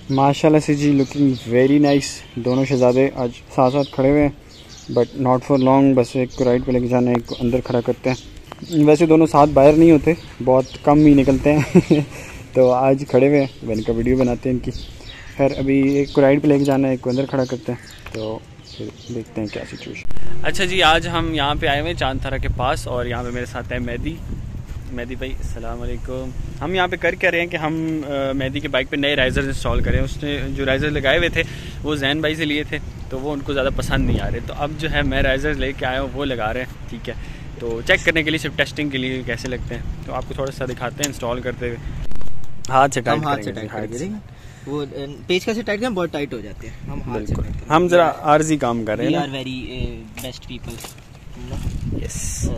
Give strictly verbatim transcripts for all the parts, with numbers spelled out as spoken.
माशाल्लाह से जी, looking very nice. दोनों शहजादे आज साथ साथ खड़े हुए हैं, बट नॉट फॉर लॉन्ग। बस एक को राइड पे लेके जाना है, एक को अंदर खड़ा करते हैं। वैसे दोनों साथ बाहर नहीं होते, बहुत कम ही निकलते हैं तो आज खड़े हुए हैं, मैंने कहा वीडियो बनाते हैं इनकी। खैर अभी एक को राइड पे लेके जाना है, एक को अंदर खड़ा करते हैं, तो फिर देखते हैं क्या सिचुएशन। अच्छा जी, आज हम यहाँ पे आए हुए हैं चांद थारा के पास, और यहाँ पे मेरे साथ है मेहदी। मेहदी भाई अस्सलाम वालेकुम। हम यहाँ पे कर क्या रहे हैं कि हम मेहदी के बाइक पे नए राइजर्स इंस्टॉल करें। उसने जो राइजर्स लगाए हुए थे वो जैन भाई से लिए थे, तो वो उनको ज़्यादा पसंद नहीं आ रहे, तो अब जो है मैं राइजर्स लेके आया हूँ, वो लगा रहे हैं। ठीक है, तो चेक करने के लिए, सिर्फ टेस्टिंग के लिए कैसे लगते हैं, तो आपको थोड़ा सा दिखाते हैं इंस्टॉल करते हुए। हाथ से टाइट हाथ से टाइट करेंगे, वो पेज कैसे टाइट करें, बहुत टाइट हो जाते हैं। हम हाथ से टाइट, हम जरा आर्जी काम कर रहे हैं। We are very best people. Yes,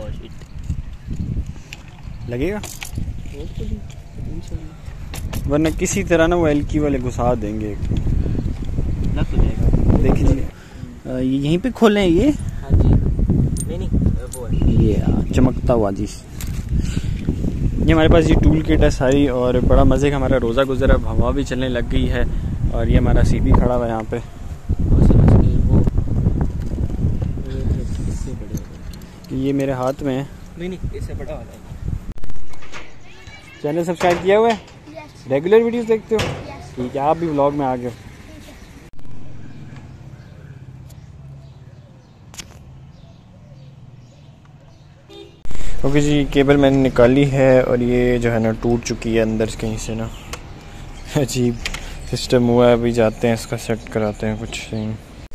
लगेगा वरना किसी तरह ना वो एलकी वाले घुसा देंगे। लग तो जाएगा, देख लीजिए यहीं पे खोले हैं ये। हाँ जी, नहीं नहीं वो ये चमकता हुआ जी। ये हमारे पास ये टूल किट है सारी, और बड़ा मज़े का हमारा रोज़ा गुजरा, हवा भी चलने लग गई है, और ये हमारा सीबी खड़ा हुआ है यहाँ पे। ये मेरे हाथ में है। नहीं नहीं, इससे बड़ा वाला है। चैनल सब्सक्राइब किया हुआ है? रेगुलर वीडियोस देखते हो? ठीक है, आप भी व्लॉग में आ गए। ओके जी, केबल मैंने निकाली है, और ये जो है ना टूट चुकी है अंदर कहीं से ना। अजीब सिस्टम हुआ है, अभी जाते हैं इसका सेट कराते हैं कुछ सीन।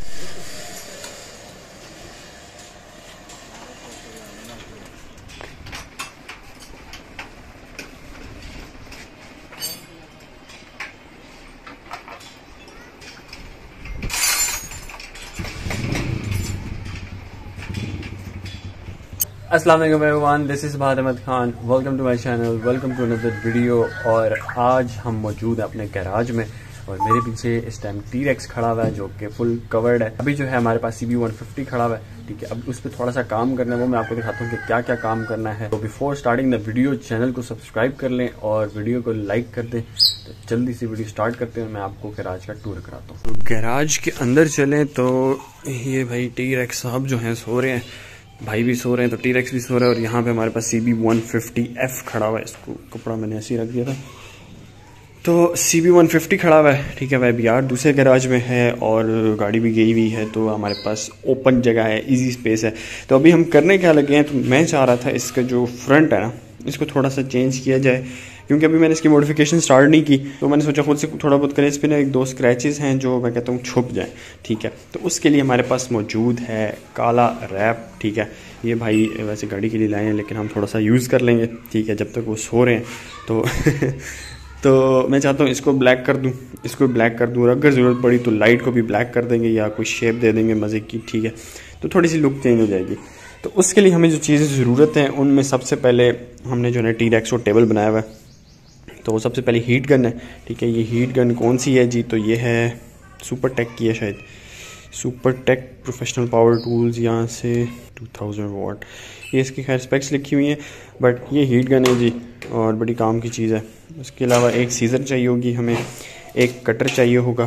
अस्सलाम वालेकुम everyone, this is Bahar Ahmed Khan. Welcome to my channel, welcome to another video. और आज हम मौजूद हैं अपने गैराज में, और मेरे पीछे इस टाइम टी रेक्स खड़ा हुआ है जो कि फुल कवर्ड है। अभी जो है हमारे पास सी बी वन फिफ्टी खड़ा हुआ है। ठीक है, अब उस पर थोड़ा सा काम करना है, वो मैं आपको दिखाता हूँ कि क्या क्या काम करना है। तो before starting the video channel को सब्सक्राइब कर लें और वीडियो को लाइक कर दें। तो जल्दी से वीडियो स्टार्ट करते हैं, मैं आपको गैराज का टूर कराता हूँ। तो गैराज के अंदर चलें तो ये भाई टी रेक्स साहब जो हैं सो रहे हैं, भाई भी सो रहे हैं, तो टी रेक्स भी सो रहा है, और यहाँ पे हमारे पास C B one fifty F खड़ा हुआ है। इसको कपड़ा मैंने ऐसे ही रख दिया था, तो सी बी वन फिफ्टी खड़ा हुआ है। ठीक है, वह भी यार दूसरे गैराज में है, और गाड़ी भी गई हुई है, तो हमारे पास ओपन जगह है, इजी स्पेस है। तो अभी हम करने क्या लगे हैं, तो मैं चाह रहा था इसका जो फ्रंट है ना, इसको थोड़ा सा चेंज किया जाए, क्योंकि अभी मैंने इसकी मॉडिफिकेशन स्टार्ट नहीं की, तो मैंने सोचा खुद से थोड़ा बहुत करें। इस पर ना एक दो स्क्रैचेस हैं जो मैं कहता हूँ छुप जाएं। ठीक है, तो उसके लिए हमारे पास मौजूद है काला रैप। ठीक है, ये भाई वैसे गाड़ी के लिए लाए हैं, लेकिन हम थोड़ा सा यूज़ कर लेंगे। ठीक है, जब तक वो सो रहे हैं तो तो मैं चाहता हूँ इसको ब्लैक कर दूँ, इसको ब्लैक कर दूँ, और अगर ज़रूरत पड़ी तो लाइट को भी ब्लैक कर देंगे या कोई शेप दे देंगे मज़े की। ठीक है, तो थोड़ी सी लुक चेंज हो जाएगी। तो उसके लिए हमें जो चीज़ें ज़रूरत हैं, उनमें सबसे पहले हमने जो है टी रेक्स को टेबल बनाया हुआ है, तो वो सबसे पहले हीट गन है। ठीक है, ये हीट गन कौन सी है जी, तो ये है सुपर टेक की है शायद, super tech professional power tools, यहाँ से टू थाउजेंड वाट। ये इसकी खैर स्पेक्स लिखी हुई हैं, बट ये हीट गन है जी, और बड़ी काम की चीज़ है। उसके अलावा एक सीज़र चाहिए होगी हमें, एक कटर चाहिए होगा,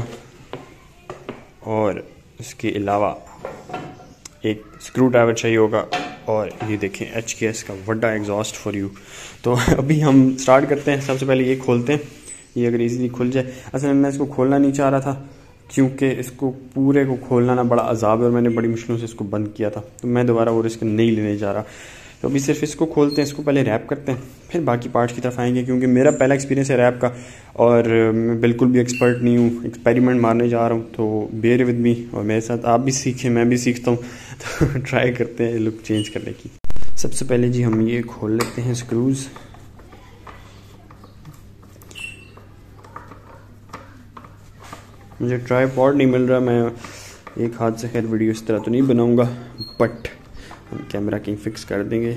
और इसके अलावा एक स्क्रू ड्राइवर चाहिए होगा, और ये देखें एच के एस का बड़ा एग्जॉस्ट फॉर यू। तो अभी हम स्टार्ट करते हैं। सबसे पहले ये खोलते हैं, ये अगर इजीली खुल जाए। असल में मैं इसको खोलना नहीं चाह रहा था, क्योंकि इसको पूरे को खोलना ना बड़ा अजाब है, और मैंने बड़ी मुश्किलों से इसको बंद किया था, तो मैं दोबारा वो रिस्क नहीं लेने जा रहा। तो अभी सिर्फ इसको खोलते हैं, इसको पहले रैप करते हैं, फिर बाकी पार्ट्स की तरफ आएंगे, क्योंकि मेरा पहला एक्सपीरियंस है रैप का, और मैं बिल्कुल भी एक्सपर्ट नहीं हूँ, एक्सपेरिमेंट मारने जा रहा हूँ। तो बेयर विद मी, और मेरे साथ आप भी सीखें, मैं भी सीखता हूँ, तो ट्राई करते हैं लुक चेंज करने की। सबसे पहले जी हम ये खोल लेते हैं स्क्रूज़। मुझे ट्राइपॉड नहीं मिल रहा, मैं एक हाथ से खैर वीडियो इस तरह तो नहीं बनाऊंगा, बट हम कैमरा किंग फिक्स कर देंगे।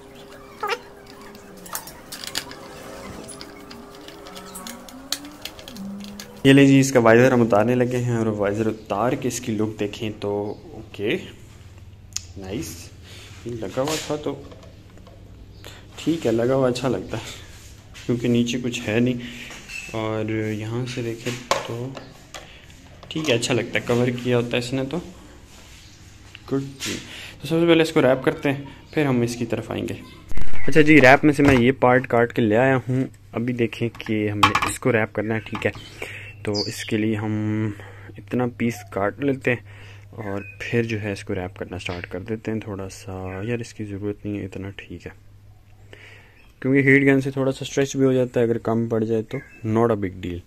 ये ले जी, इसका वाइज़र हम उतारने लगे हैं, और वाइज़र उतार के इसकी लुक देखें तो ओके नाइस। लगा हुआ था तो ठीक है, लगा हुआ अच्छा लगता है, क्योंकि नीचे कुछ है नहीं। और यहाँ से देखें तो ठीक है, अच्छा लगता है, कवर किया होता है इसने तो गुड। तो सबसे पहले इसको रैप करते हैं, फिर हम इसकी तरफ आएंगे। अच्छा जी, रैप में से मैं ये पार्ट काट के ले आया हूँ। अभी देखें कि हमने इसको रैप करना है, ठीक है। तो इसके लिए हम इतना पीस काट लेते हैं और फिर जो है इसको रैप करना स्टार्ट कर देते हैं। थोड़ा सा यार इसकी ज़रूरत नहीं है, इतना ठीक है, क्योंकि हीट गन से थोड़ा सा स्ट्रेच भी हो जाता है, अगर कम पड़ जाए तो नॉट अ बिग डील।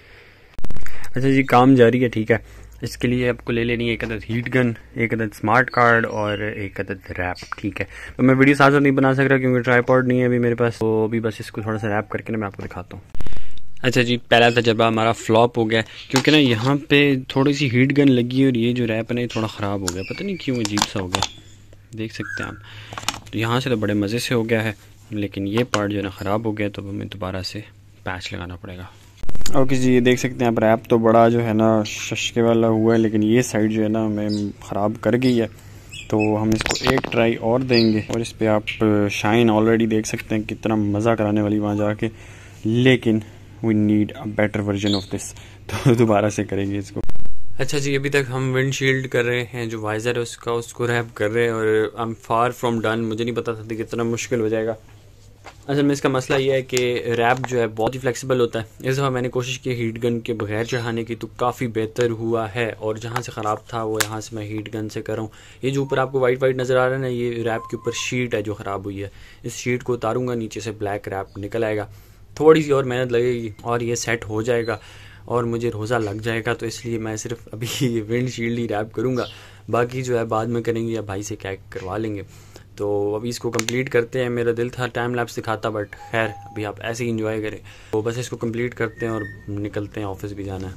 अच्छा जी, काम जारी है, ठीक है। इसके लिए आपको ले लेनी है एक अदद हीट गन, एक अदद स्मार्ट कार्ड और एक अदद रैप, ठीक है। तो मैं वीडियो साथ साथ नहीं बना सक रहा क्योंकि ट्राइपॉड नहीं है अभी मेरे पास, तो अभी बस इसको थोड़ा सा रैप करके ना मैं आपको दिखाता हूँ। अच्छा जी, पहला तजर्बा हमारा फ्लॉप हो गया क्योंकि ना यहाँ पे थोड़ी सी हीट गन लगी और ये जो रैप है ना ये थोड़ा ख़राब हो गया, पता नहीं क्यों अजीब सा हो गया, देख सकते हैं आप। तो यहाँ से तो बड़े मज़े से हो गया है, लेकिन ये पार्ट जो है ना ख़राब हो गया, तो हमें दोबारा से पैच लगाना पड़ेगा। ओके जी, ये देख सकते हैं आप, रैप तो बड़ा जो है ना शशके वाला हुआ है, लेकिन ये साइड जो है ना हमें ख़राब कर गई है। तो हम इसको एक ट्राई और देंगे और इस पर आप शाइन ऑलरेडी देख सकते हैं कितना मज़ा कराने वाली वहाँ जाके, लेकिन we need a better version of this, तो दोबारा से करेंगे इसको। अच्छा जी, अभी तक हम विंडशील्ड कर रहे हैं, जो वाइज़र है उसका, उसको रैप कर रहे हैं और I am far from done. मुझे नहीं पता था कि कितना मुश्किल हो जाएगा। असल में इसका मसला ये है कि रैप जो है बहुत ही फ्लेक्सिबल होता है। इस दफ़ा मैंने कोशिश की हीट गन के बगैर चढ़ाने की, तो काफ़ी बेहतर हुआ है। और जहाँ से ख़राब था वो यहाँ से मैं हीट गन से कर रहा हूँ। ये जो ऊपर आपको वाइट वाइट नज़र आ रहा है ना, ये रैप के ऊपर शीट है जो ख़राब हुई है। इस शीट को उतारूँगा, नीचे से ब्लैक रैप निकल आएगा। थोड़ी सी और मेहनत लगेगी और ये सेट हो जाएगा और मुझे रोज़ा लग जाएगा, तो इसलिए मैं सिर्फ अभी विंड शील्ड ही रैप करूँगा, बाकी जो है बाद में करेंगे या भाई से क्या करवा लेंगे। तो अभी इसको कंप्लीट करते हैं। मेरा दिल था टाइम लैप्स दिखाता, बट खैर अभी आप ऐसे ही इंजॉय करें। तो बस इसको कंप्लीट करते हैं और निकलते हैं, ऑफिस भी जाना है।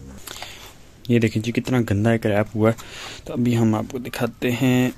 ये देखें जी कितना गंदा एक रैप हुआ है, तो अभी हम आपको दिखाते हैं।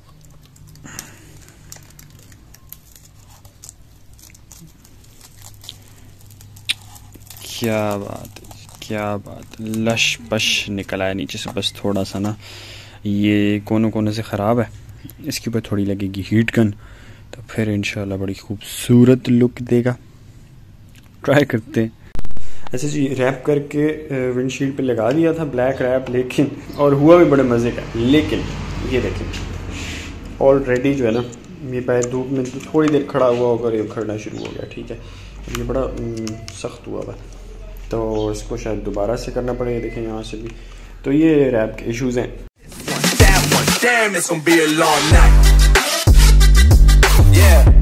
क्या बात है, क्या बात, लश पश निकला है नीचे से, बस थोड़ा सा ना ये कोनों कोने से ख़राब है। इसके ऊपर थोड़ी लगेगी हीट गन, तो फिर इंशाल्लाह बड़ी खूबसूरत लुक देगा। ट्राई करते हैं। अच्छा जी, रैप करके विंडशील्ड पे लगा दिया था ब्लैक रैप, लेकिन और हुआ भी बड़े मज़े का। लेकिन ये देखें ऑलरेडी जो है ना, ये पैर धूप में तो थोड़ी देर खड़ा हुआ होकर ये उखड़ना शुरू हो गया, ठीक है। ये बड़ा सख्त हुआ था, तो इसको शायद दोबारा से करना पड़ेगा। देखें यहाँ से भी, तो ये रैप के इश्यूज़ हैं। Damn, it's gonna be a long night. Yeah.